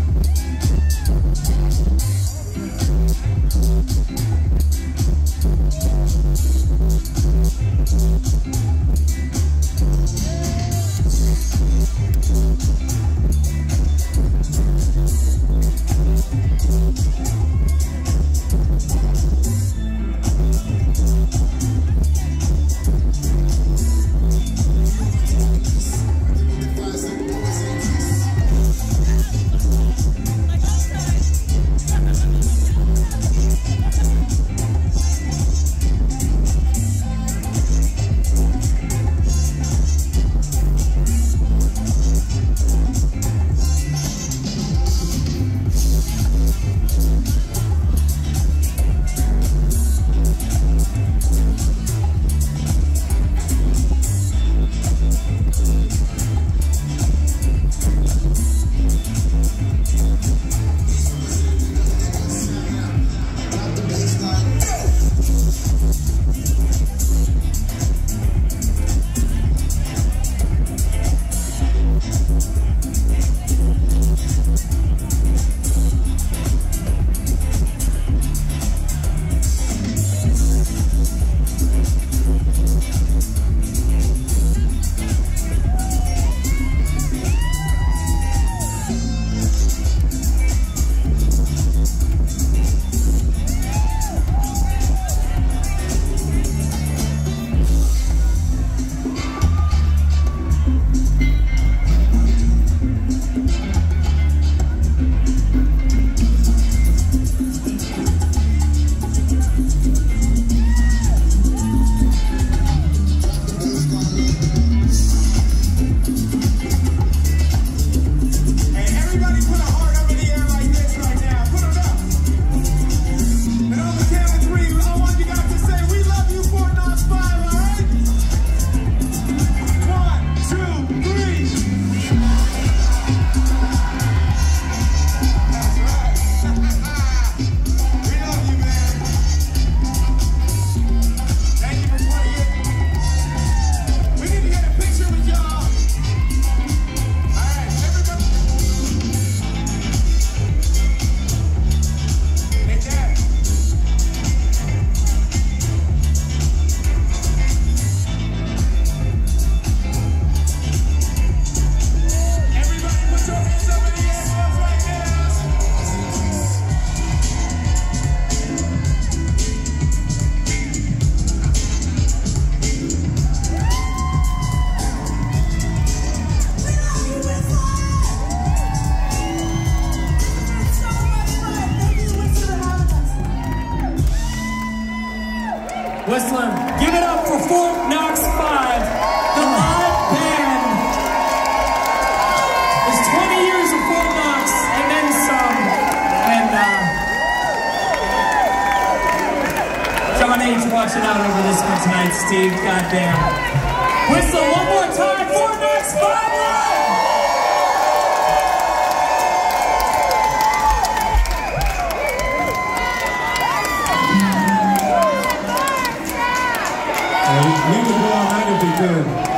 Whistler, give it up for Fort Knox 5, the live band. It's 20 years of Fort Knox and then some. And John H. watching out over this one tonight, Steve. Goddamn. Whistler, one more time, Fort Knox 5 live! We could go all night if we could.